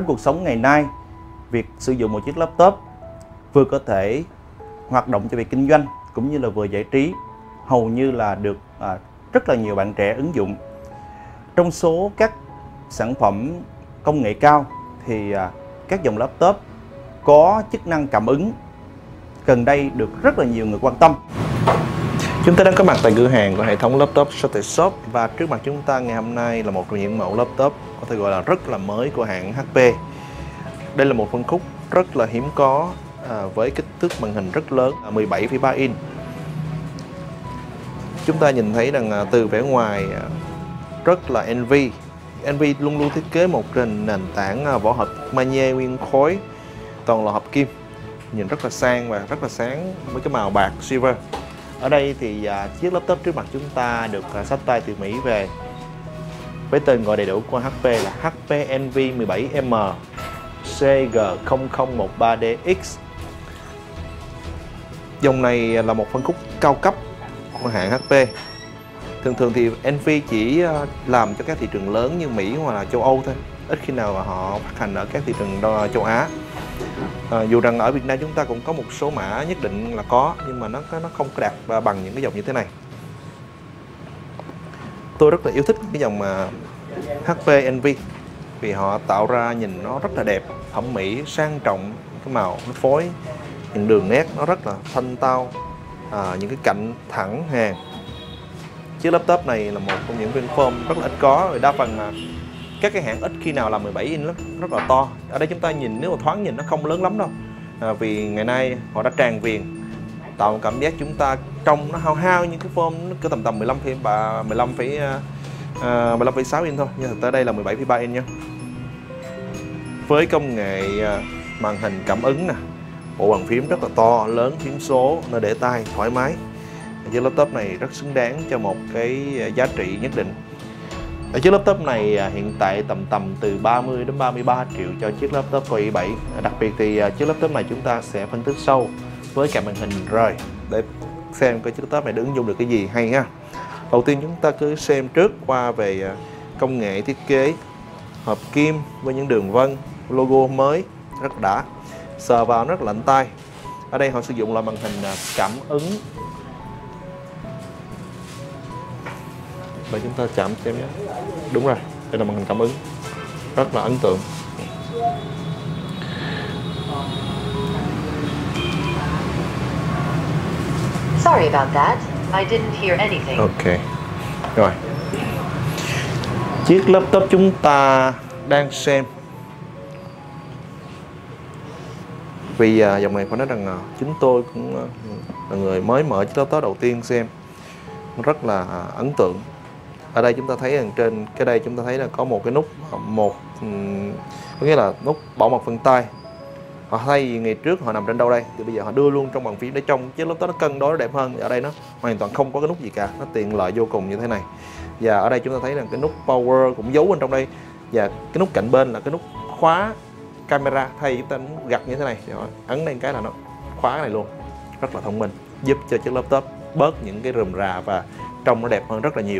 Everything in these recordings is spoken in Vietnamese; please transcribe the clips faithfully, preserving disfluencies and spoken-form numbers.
trong cuộc sống ngày nay, việc sử dụng một chiếc laptop vừa có thể hoạt động cho việc kinh doanh cũng như là vừa giải trí hầu như là được à, rất là nhiều bạn trẻ ứng dụng. Trong số các sản phẩm công nghệ cao thì à, các dòng laptop có chức năng cảm ứng gần đây được rất là nhiều người quan tâm. Chúng ta đang có mặt tại cửa hàng của hệ thống laptop Shortage Shop, và trước mặt chúng ta ngày hôm nay là một trong những mẫu laptop có thể gọi là rất là mới của hãng hát pê. Đây là một phân khúc rất là hiếm có à, với kích thước màn hình rất lớn, mười bảy phẩy ba inch. Chúng ta nhìn thấy rằng à, từ vẻ ngoài à, rất là en vê. en vê luôn luôn thiết kế một nền nền tảng à, vỏ hộp magie nguyên khối, toàn là hợp kim, nhìn rất là sang và rất là sáng với cái màu bạc silver. Ở đây thì à, chiếc laptop trước mặt chúng ta được à, xách tay từ Mỹ về với tên gọi đầy đủ của hát pê là hát pê en vê mười bảy M C G không không một ba D X. Dòng này là một phân khúc cao cấp của hãng hát pê. Thường thường thì en vê chỉ làm cho các thị trường lớn như Mỹ hoặc là châu Âu thôi, ít khi nào mà họ phát hành ở các thị trường châu Á. À, dù rằng ở Việt Nam chúng ta cũng có một số mã nhất định là có, nhưng mà nó nó không có đạt bằng những cái dòng như thế này. Tôi rất là yêu thích cái dòng mà hát pê en vê vì họ tạo ra nhìn nó rất là đẹp, thẩm mỹ, sang trọng, cái màu nó phối, những đường nét nó rất là thanh tao, à, những cái cạnh thẳng hàng. Chiếc laptop này là một trong những viên form rất là ít có, vì đa phần là các cái hãng ít khi nào là mười bảy inch lắm, rất là to. Ở đây chúng ta nhìn, nếu mà thoáng nhìn nó không lớn lắm đâu, à, vì ngày nay họ đã tràn viền tạo một cảm giác chúng ta trông nó hao hao, những cái form nó cứ tầm tầm mười lăm phẩy ba, mười lăm phẩy mười lăm phẩy sáu inch thôi, nhưng thực tế đây là mười bảy phẩy ba inch nha. Với công nghệ màn hình cảm ứng nè, bộ bàn phím rất là to, lớn, phím số, nơi để tay thoải mái. Chiếc laptop này rất xứng đáng cho một cái giá trị nhất định. Ở chiếc laptop này hiện tại tầm tầm từ ba mươi đến ba mươi ba triệu cho chiếc laptop Core i bảy. Đặc biệt thì chiếc laptop này chúng ta sẽ phân tích sâu với cả màn hình rồi để xem cái chiếc laptop này được ứng dụng được cái gì hay ha. Đầu tiên chúng ta cứ xem trước qua về công nghệ thiết kế, hợp kim với những đường vân, logo mới rất đã, sờ vào rất lạnh tay. Ở đây họ sử dụng là màn hình cảm ứng. Và chúng ta chạm xem nhé. Đúng rồi, đây là màn hình cảm ứng, rất là ấn tượng. Sorry about that. I didn't hear anything. Ok. Rồi. Chiếc laptop chúng ta đang xem. Vì uh, dòng này phải nói rằng uh, chúng tôi cũng uh, là người mới mở chiếc laptop đầu tiên xem, rất là uh, ấn tượng. Ở đây chúng ta thấy rằng trên cái đây chúng ta thấy là có một cái nút, một um, có nghĩa là nút bảo mật vân tay. Họ thay vì ngày trước họ nằm trên đâu đây thì bây giờ họ đưa luôn trong bàn phím để trong chiếc laptop nó cân đối nó đẹp hơn. Ở đây nó hoàn toàn không có cái nút gì cả, nó tiện lợi vô cùng như thế này. Và ở đây chúng ta thấy rằng cái nút power cũng giấu bên trong đây, và cái nút cạnh bên là cái nút khóa camera. Thay chúng ta gặt như thế này, ấn lên cái là nó khóa cái này luôn, rất là thông minh, giúp cho chiếc laptop bớt những cái rườm rà và trông nó đẹp hơn rất là nhiều.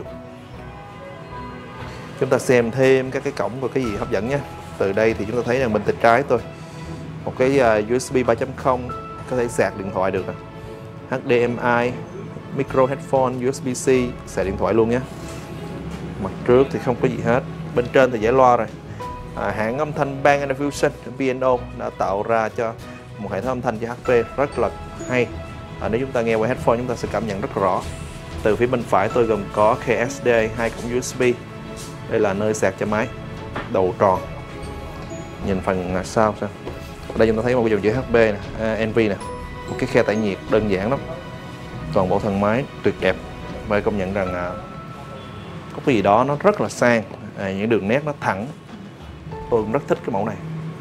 Chúng ta xem thêm các cái cổng và cái gì hấp dẫn nhé. Từ đây thì chúng ta thấy là bên tay trái tôi một cái uh, u ét bê ba chấm không có thể sạc điện thoại được, hát đê em i, micro headphone, u ét bê C, sạc điện thoại luôn nhé. Mặt trước thì không có gì hết. Bên trên thì giải loa rồi. À, hãng âm thanh Bang and Olufsen bê en ô đã tạo ra cho một hệ thống âm thanh cho hát pê rất là hay. À, nếu chúng ta nghe qua headphone chúng ta sẽ cảm nhận rất rõ. Từ phía bên phải tôi gồm có ca ét đê, hai cổng u ét bê. Đây là nơi sạc cho máy, đầu tròn. Nhìn phần sau sao. Ở đây chúng ta thấy một cái dòng chữ hát pê nè, à, en vê nè, một cái khe tản nhiệt đơn giản lắm. Toàn bộ thân máy tuyệt đẹp. Và công nhận rằng à, có cái gì đó nó rất là sang, à, những đường nét nó thẳng. Tôi cũng rất thích cái mẫu này.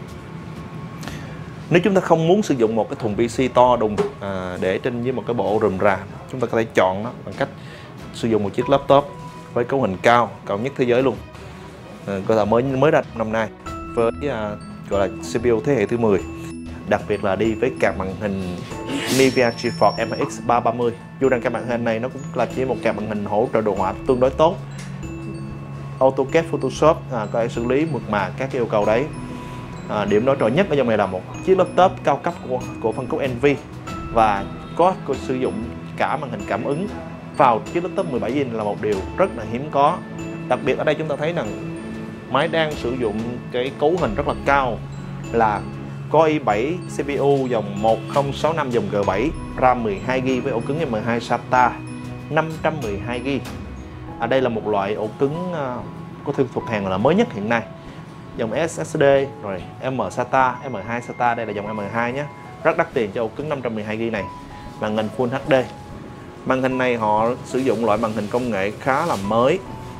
Nếu chúng ta không muốn sử dụng một cái thùng pê xê to đùng à, để trên với một cái bộ rườm rà, chúng ta có thể chọn nó bằng cách sử dụng một chiếc laptop với cấu hình cao, cao nhất thế giới luôn, à, gọi là mới mới ra năm nay với à, gọi là xê pê u thế hệ thứ mười, đặc biệt là đi với card màn hình Nvidia GeForce em ích ba ba mươi. Dù rằng cái màn hình này nó cũng là chỉ một card màn hình hỗ trợ đồ họa tương đối tốt, AutoCAD, Photoshop à, có thể xử lý mượt mà các yêu cầu đấy. À, điểm nổi trội nhất ở trong này là một chiếc laptop cao cấp của, của phân khúc Envy và có, có sử dụng cả màn hình cảm ứng vào chiếc laptop mười bảy inch là một điều rất là hiếm có. Đặc biệt ở đây chúng ta thấy rằng máy đang sử dụng cái cấu hình rất là cao là Core i bảy xê pê u dòng một không sáu năm dòng G bảy, RAM mười hai gi ga bai với ổ cứng M hai SATA năm trăm mười hai gi ga bai. À, đây là một loại ổ cứng uh, có thương thuộc hàng là mới nhất hiện nay. Dòng ét ét đê rồi M SATA, M hai SATA đây là dòng M hai nhé. Rất đắt tiền cho ổ cứng năm trăm mười hai gi ga bai này. Màn hình Full hát đê. Màn hình này họ sử dụng loại màn hình công nghệ khá là mới.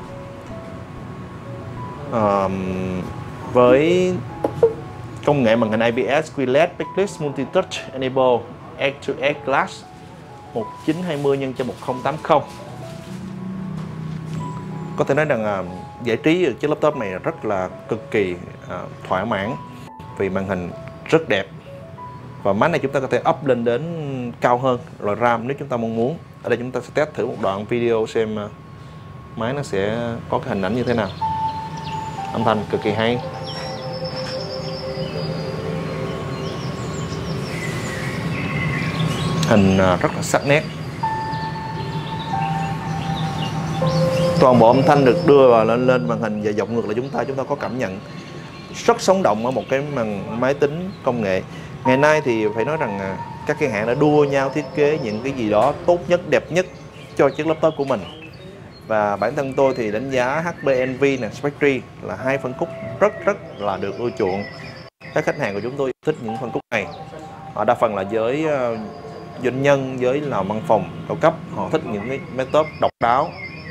Uh, với công nghệ màn hình i pê ét quy lờ e đê Backlit Multi Touch Enable Edge to Edge Glass một nghìn chín trăm hai mươi nhân cho một nghìn tám mươi. Có thể nói rằng uh, giải trí ở chiếc laptop này rất là cực kỳ uh, thỏa mãn vì màn hình rất đẹp. Và máy này chúng ta có thể up lên đến cao hơn loại RAM nếu chúng ta mong muốn. Ở đây chúng ta sẽ test thử một đoạn video xem uh, máy nó sẽ có cái hình ảnh như thế nào. Âm thanh cực kỳ hay. Hình rất là sắc nét. Toàn bộ âm thanh được đưa vào lên lên màn hình và giọng ngược lại chúng ta chúng ta có cảm nhận rất sống động ở một cái màn máy tính công nghệ. Ngày nay thì phải nói rằng các cái hãng đã đua nhau thiết kế những cái gì đó tốt nhất, đẹp nhất cho chiếc laptop của mình. Và bản thân tôi thì đánh giá hát pê Envy và Spectre là hai phân khúc rất rất là được ưa chuộng. Các khách hàng của chúng tôi thích những phân khúc này. Họ đa phần là giới uh, doanh nhân, giới làm văn phòng cao cấp, họ thích những cái laptop độc đáo.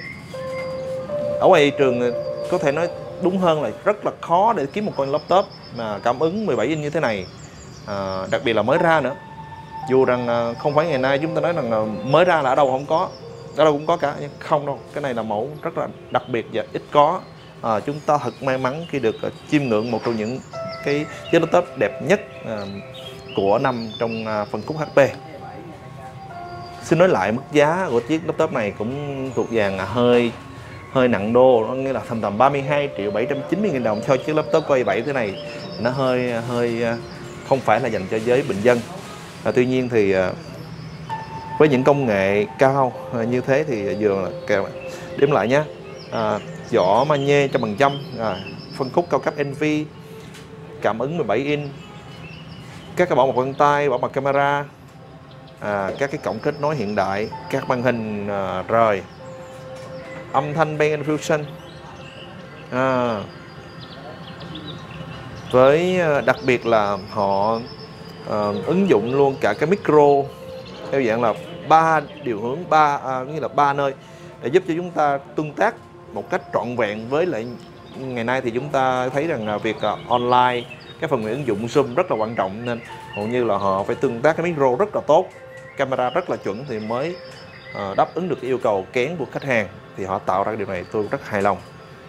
Ở ngoài thị trường có thể nói đúng hơn là rất là khó để kiếm một con laptop mà cảm ứng mười bảy inch như thế này, à, đặc biệt là mới ra nữa. Dù rằng không phải ngày nay chúng ta nói rằng mới ra là ở đâu không có, ở đâu cũng có cả, nhưng không đâu. Cái này là mẫu rất là đặc biệt và ít có. À, chúng ta thật may mắn khi được chiêm ngưỡng một trong những cái chiếc laptop đẹp nhất à, của năm trong à, phân khúc hát pê. Xin nói lại mức giá của chiếc laptop này cũng thuộc dạng là hơi hơi nặng đô, nó nghĩa là tầm tầm ba mươi hai triệu bảy trăm chín mươi nghìn đồng cho chiếc laptop Core i bảy thế này. Nó hơi hơi không phải là dành cho giới bình dân. À, tuy nhiên thì với những công nghệ cao như thế thì vừa là đếm lại nhé. À, vỏ magne trăm phần trăm, à, phân khúc cao cấp Envy, cảm ứng mười bảy inch, các cái bảo mật vân tay, bảo mật camera, à, các cái cổng kết nối hiện đại, các màn hình à, rời, âm thanh Bang and Olufsen, à, với đặc biệt là họ à, ứng dụng luôn cả cái micro theo dạng là ba điều hướng, ba à, như là ba nơi để giúp cho chúng ta tương tác một cách trọn vẹn. Với lại ngày nay thì chúng ta thấy rằng việc uh, online, cái phần mềm ứng dụng Zoom rất là quan trọng, nên hầu như là họ phải tương tác cái micro rất là tốt, camera rất là chuẩn thì mới uh, đáp ứng được cái yêu cầu kén của khách hàng. Thì họ tạo ra điều này tôi rất hài lòng.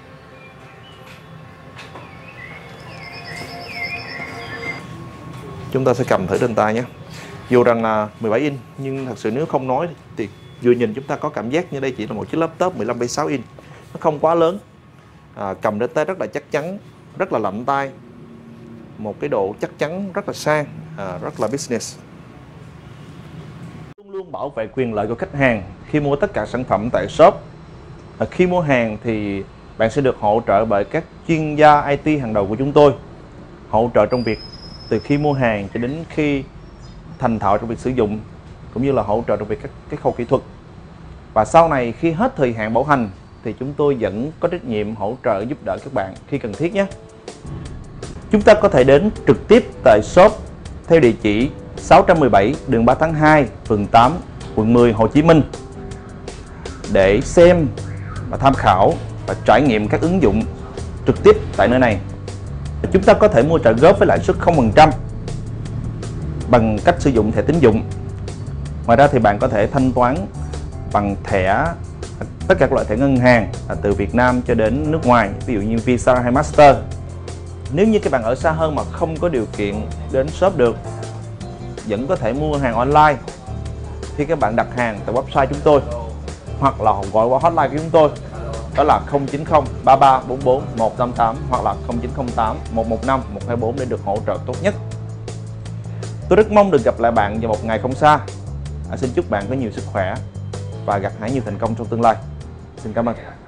Chúng ta sẽ cầm thử trên tay nhé. Dù rằng là mười bảy inch nhưng thật sự nếu không nói thì vừa nhìn chúng ta có cảm giác như đây chỉ là một chiếc laptop mười lăm phẩy sáu inch. Nó không quá lớn, à, cầm đến tay rất là chắc chắn, rất là lạnh tay, một cái độ chắc chắn rất là sang, à, rất là business. Luôn luôn bảo vệ quyền lợi của khách hàng khi mua tất cả sản phẩm tại shop. À, khi mua hàng thì bạn sẽ được hỗ trợ bởi các chuyên gia i tê hàng đầu của chúng tôi, hỗ trợ trong việc từ khi mua hàng cho đến khi thành thạo trong việc sử dụng, cũng như là hỗ trợ trong việc các cái khâu kỹ thuật. Và sau này khi hết thời hạn bảo hành thì chúng tôi vẫn có trách nhiệm hỗ trợ giúp đỡ các bạn khi cần thiết nhé. Chúng ta có thể đến trực tiếp tại shop theo địa chỉ sáu trăm mười bảy đường ba tháng hai, phường tám, quận mười, Hồ Chí Minh để xem và tham khảo và trải nghiệm các ứng dụng trực tiếp tại nơi này. Chúng ta có thể mua trả góp với lãi suất không phần trăm bằng cách sử dụng thẻ tín dụng. Ngoài ra thì bạn có thể thanh toán bằng thẻ, tất cả các loại thẻ ngân hàng từ Việt Nam cho đến nước ngoài, ví dụ như Visa hay Master. Nếu như các bạn ở xa hơn mà không có điều kiện đến shop được, vẫn có thể mua hàng online khi các bạn đặt hàng tại website chúng tôi, hoặc là gọi qua hotline của chúng tôi đó là không chín không ba ba bốn bốn một tám tám hoặc là không chín không tám một một năm một hai bốn để được hỗ trợ tốt nhất. Tôi rất mong được gặp lại bạn vào một ngày không xa. À, xin chúc bạn có nhiều sức khỏe và gặt hái nhiều thành công trong tương lai. Xin cảm ơn.